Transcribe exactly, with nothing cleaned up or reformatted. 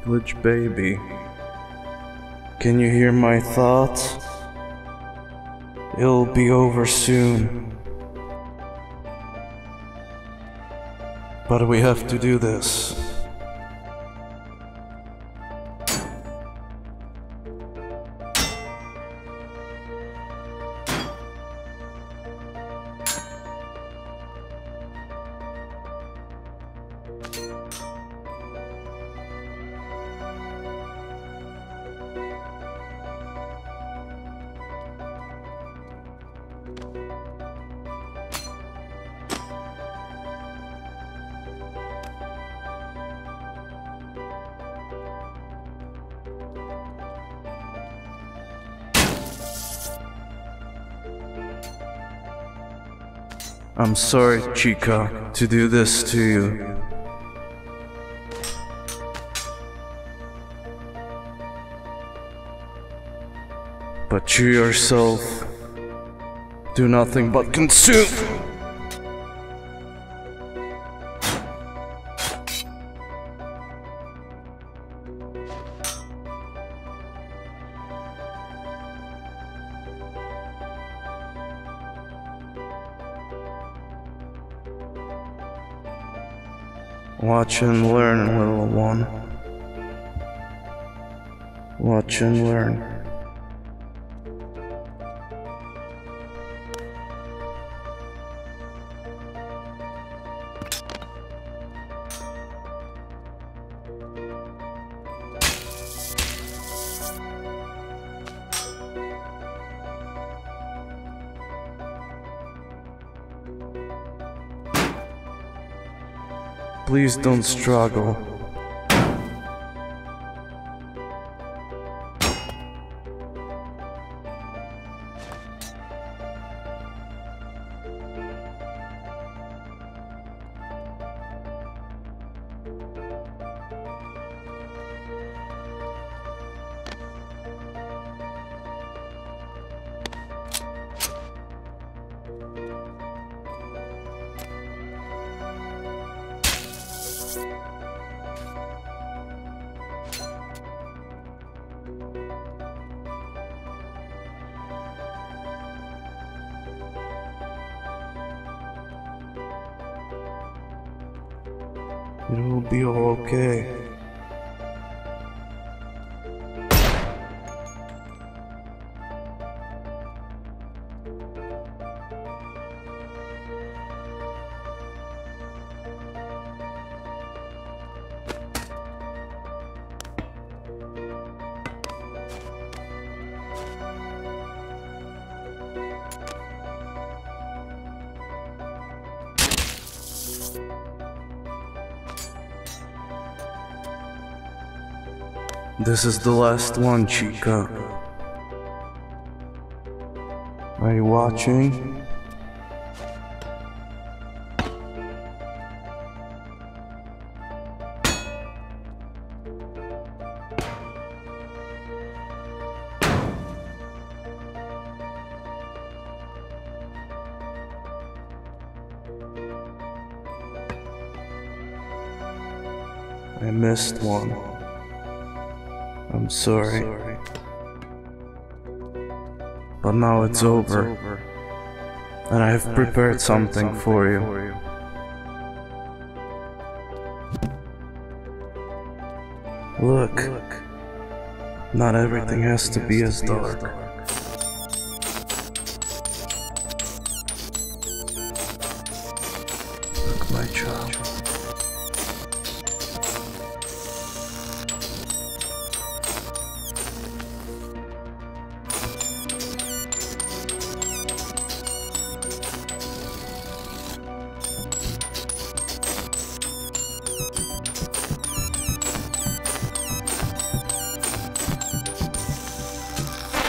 Glitch baby, can you hear my thoughts? It'll be over soon. But we have to do this. I'm sorry, Chica, to do this to you. But you yourself do nothing but consume. Watch and learn, little one. Watch and learn. Please don't struggle. It will be all okay. This is the last one, Chica. Are you watching? I missed one. I'm sorry. But now it's over. And I have prepared something for you. Look. Not everything has to be as dark.